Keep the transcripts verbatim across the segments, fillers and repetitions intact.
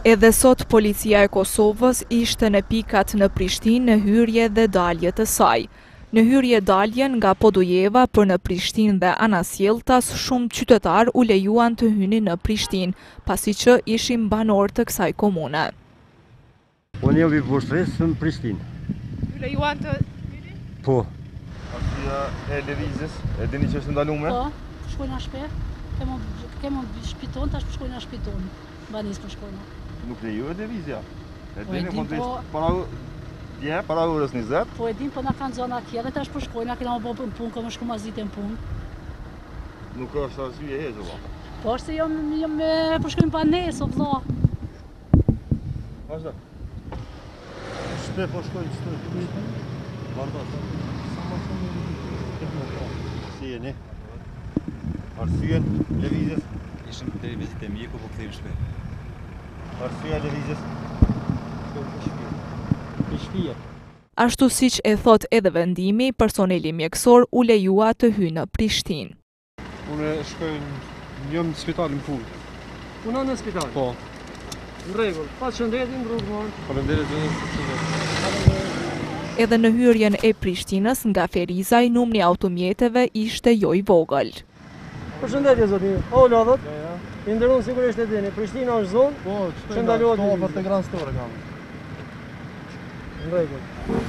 Edhe sot policia e Kosovës ishte në pikat në Prishtinë në hyrje dhe dalje të saj. Në hyrje daljen nga Podujeva për në Prishtinë dhe Anasjeltas, shumë qytetar u lejuan të hynin në Prishtinë, pasi që ishim banor të kësaj komune. Unë jam i vështresë në Prishtinë. Ju lejuan të hyni? Po. Asia e lëvizjes, e dini që është ndalume? Po, shkojnë a shpet, kemë shpiton, tash shkojnë a shpiton, banis për shkojnë. Nuk lejohet lëvizja. E Po, e dini dim, mund të po- ishte para dje, para orës njëzet. Po e dim, po na kanë zona tjera, tash për shkojnë, a kena më bëbë në punë, këmë shku ma zite në punë. Nuk është arsye e heqë, valla. Po është se jam, jam me për shkojnë pa nes, o vëlla. Vazhdo. Shpe po shkojnë qëtë. Vardas. Si jeni? Arsyen lëvizjes. Ishim të vizit e mjeku, po këthejmë shpe. Arsyeja lëvizjes. Prishtia. Ashtu siç e thot edhe vendimi, personeli mjekësor u lejua të hyjë në Prishtinë. Unë shkoj njëm në spital në punë. Punon në spital? Po. Në rregull. Pas shëndetin, rrugë mon. Faleminderit zotët. Edhe në hyrjen e Prishtinës nga Ferizaj, numri automjeteve ishte jo i vogël. Përshëndetje zotin. O lodhët. I ndërun sigurisht e dini. Prishtina është zonë. Po, që ndalohet të lëvizja. ofër të gran store kam. Në rregull.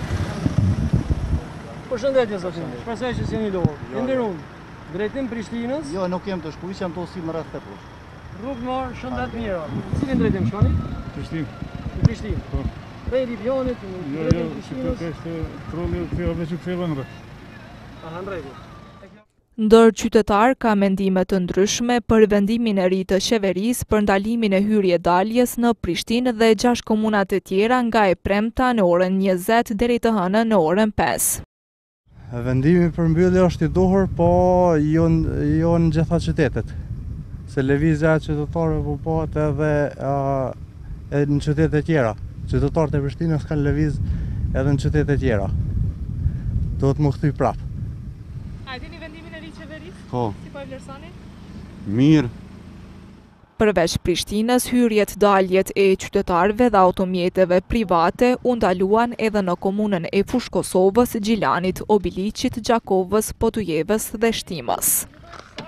Përshëndetje zotin. Shpresoj që s'jeni lodhur. I ndërun. Drejtim Prishtinës. Jo, nuk jem të shkuj, që jam të osim në rreth të poshtë. Rrugë mor, shëndet mira. Cilin drejtim shkoni? Prishtin. Në Prishtinë. Po. Prej Lipjanit, në Jo, jo, drejtim si të Prishtinës. kështë troli u këtheva me që këtheva në rreth. Aha, në rregull. Ndër qytetar ka mendime të ndryshme për vendimin e ri të qeverisë për ndalimin e hyrje-daljes në Prishtinë dhe gjashtë komuna të tjera nga e premta në orën njëzet deri të hënën në orën pesë. Vendimi për mbyllje është i duhur, po jo jo në gjitha qytetet. Se lëvizja e qytetarëve po bëhet edhe a, edhe në qytete tjera. Qytetarët e Prishtinës kanë lëviz edhe në qytete tjera. Duhet më kthy prapë. A e dini vendimin e ri qeverisë? Po. Si po e vlerësoni? Mirë. Përveç Prishtinës, hyrjet daljet e qytetarëve dhe automjeteve private u ndaluan edhe në komunën e Fushë Kosovës, Gjilanit, Obiliqit, Gjakovës, Podujevës dhe Shtimës.